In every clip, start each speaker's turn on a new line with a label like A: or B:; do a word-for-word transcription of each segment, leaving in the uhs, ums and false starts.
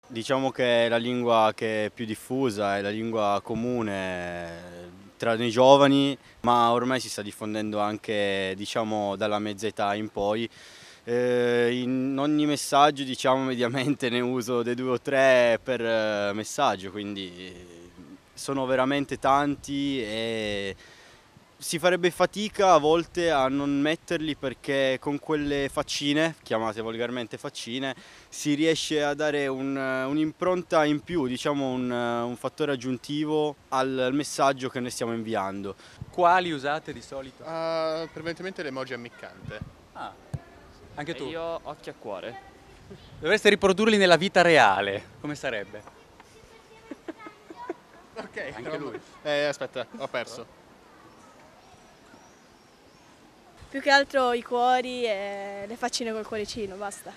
A: Diciamo che è la lingua che è più diffusa, è la lingua comune tra noi giovani, ma ormai si sta diffondendo anche, diciamo, dalla mezza età in poi. Eh, in ogni messaggio, diciamo, mediamente ne uso dei due o tre per eh, messaggio, quindi sono veramente tanti e si farebbe fatica a volte a non metterli perché con quelle faccine, chiamate volgarmente faccine, si riesce a dare un- un'impronta in più, diciamo un, un fattore aggiuntivo al, al messaggio che noi stiamo inviando.
B: Quali usate di solito?
C: Uh, prevalentemente l'emoji ammiccante.
B: Ah, anche
D: E
B: tu?
D: io occhi a cuore.
B: Dovreste riprodurli nella vita reale. Come sarebbe?
C: Ok,
B: Anche lui.
C: Eh, aspetta, ho perso.
E: Più che altro i cuori e le faccine col cuoricino, basta.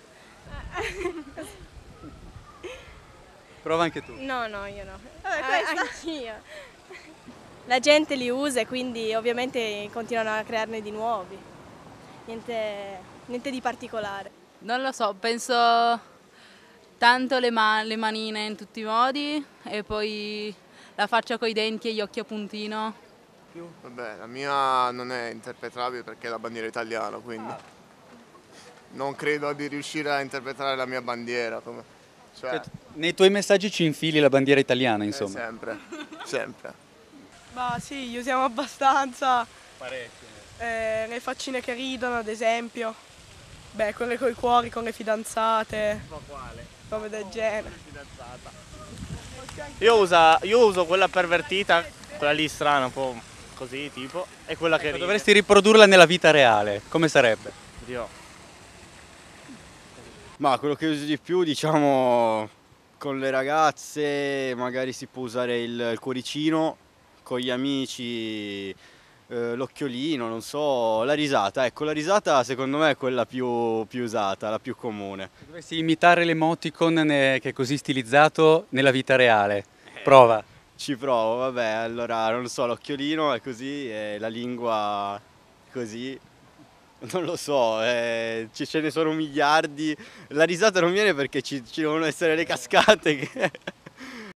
B: Prova anche tu.
E: No, no, io no. Vabbè, anch'io. La gente li usa e quindi ovviamente continuano a crearne di nuovi. Niente, niente di particolare.
F: Non lo so, penso tanto le, ma- le manine in tutti i modi e poi la faccia coi denti e gli occhi a puntino.
G: Vabbè, la mia non è interpretabile perché è la bandiera italiana, quindi non credo di riuscire a interpretare la mia bandiera. Come... Cioè,
B: Cioè, nei tuoi messaggi ci infili la bandiera italiana,
G: eh,
B: insomma.
G: sempre, sempre.
H: Ma sì, li usiamo abbastanza.
C: Parecchio.
H: Eh, le faccine che ridono, ad esempio. Beh, quelle coi cuori, con le fidanzate.
C: Ma quale?
H: Robe del genere.
C: Fidanzata. Io, usa, io uso quella pervertita, quella lì strana, un po' così tipo, e quella che
B: Ma
C: ride.
B: dovresti riprodurla nella vita reale. Come sarebbe?
C: Dio.
A: Ma quello che uso di più, diciamo, con le ragazze magari si può usare il, il cuoricino, con gli amici eh, l'occhiolino, non so, la risata. Ecco, la risata secondo me è quella più, più usata, la più comune.
B: Dovresti imitare l'emoticon ne- che è così stilizzato nella vita reale. Prova.
A: Ci provo, vabbè, allora non so, l'occhiolino è così e la lingua così. Non lo so, eh, ci- ce ne sono miliardi. La risata non viene perché ci, ci devono essere le cascate che...